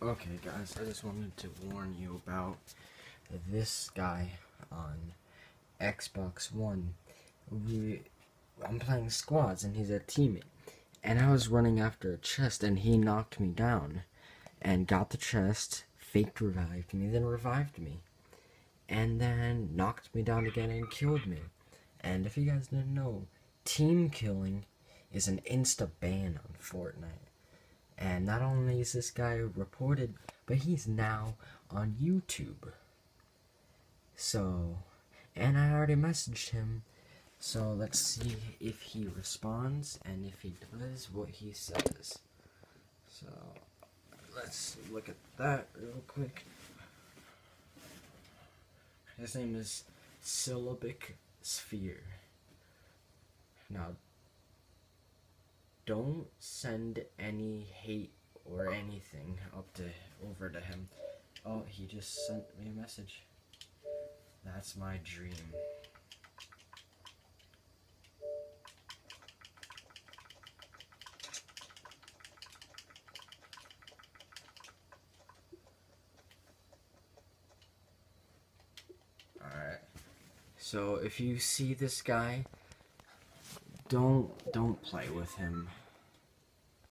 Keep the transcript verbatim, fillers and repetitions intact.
Okay, guys, I just wanted to warn you about this guy on Xbox One. We, I'm playing squads, and he's a teammate. And I was running after a chest, and he knocked me down. And got the chest, faked revived me, then revived me. And then knocked me down again and killed me. And if you guys didn't know, team killing is an insta-ban on Fortnite. And not only is this guy reported, but he's now on YouTube. So, and I already messaged him. So let's see if he responds, and if he does, what he says. So, let's look at that real quick. His name is Syllabic Sphere. Now, don't send any hate or anything up to over to him. Oh, he just sent me a message. That's my dream. Alright. So if you see this guy, don't don't play with him.